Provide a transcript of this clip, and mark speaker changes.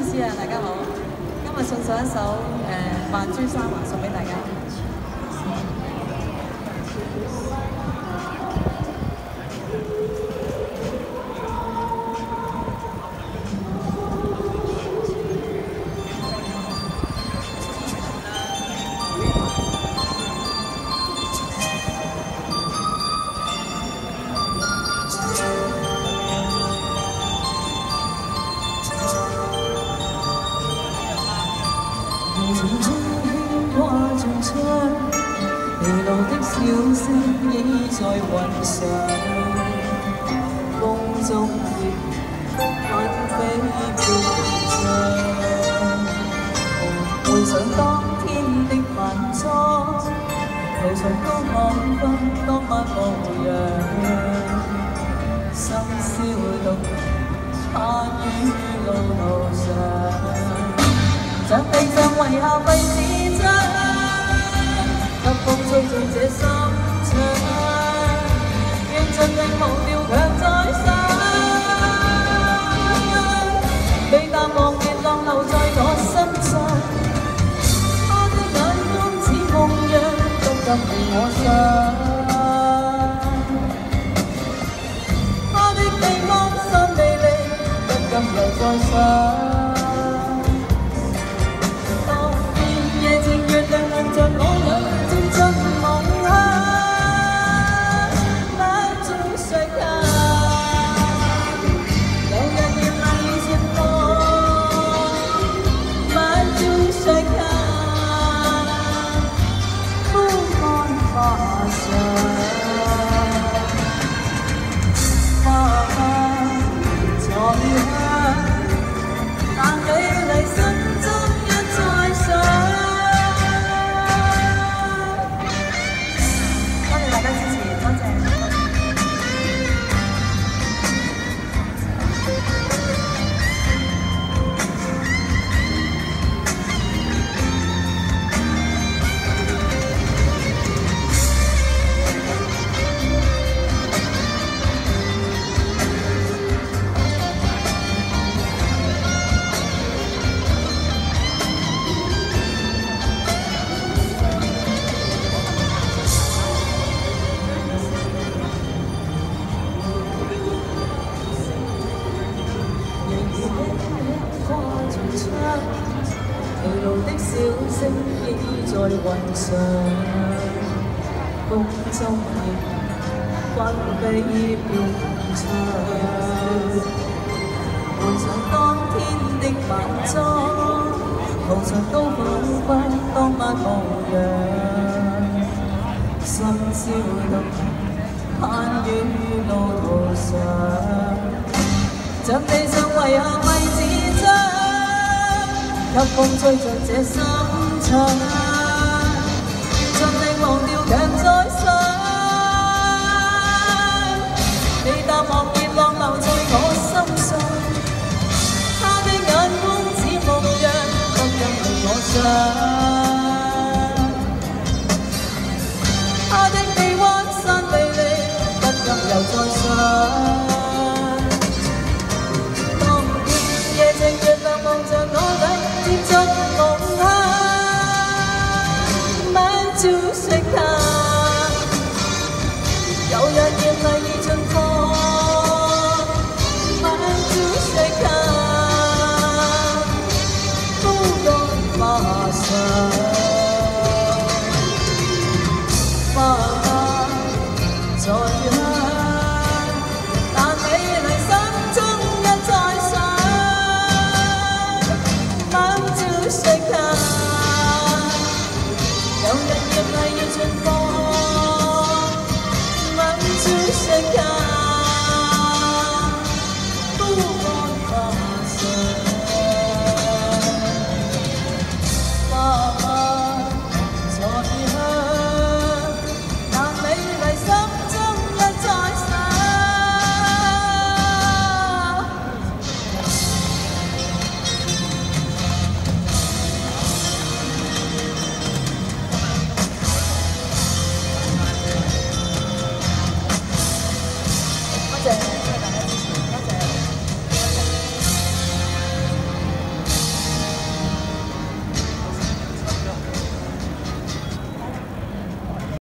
Speaker 1: 思啊，大家好。今日送上一首《萬株山華》送俾大家。
Speaker 2: 情中牽掛像窗，離路的小聲已在雲上，風中葉紛飛飄張。回想當天的晚裝，途上都彷彿當晚模樣，深宵獨攀於路途上。像地上遺下廢紙張，給風吹進這心腸，讓盡力忘掉卻再生，被淡忘別浪留在我心上。他的眼光似夢樣，都禁馀我想。他的地方新魅力，不禁又再想。離路的小聲已在雲上，風中葉紛飛飄長。回想當天的晚裝，途上都彷彿當晚模樣，深宵獨攀於路途上，像地上遺下廢紙張。給風吹進這心腸。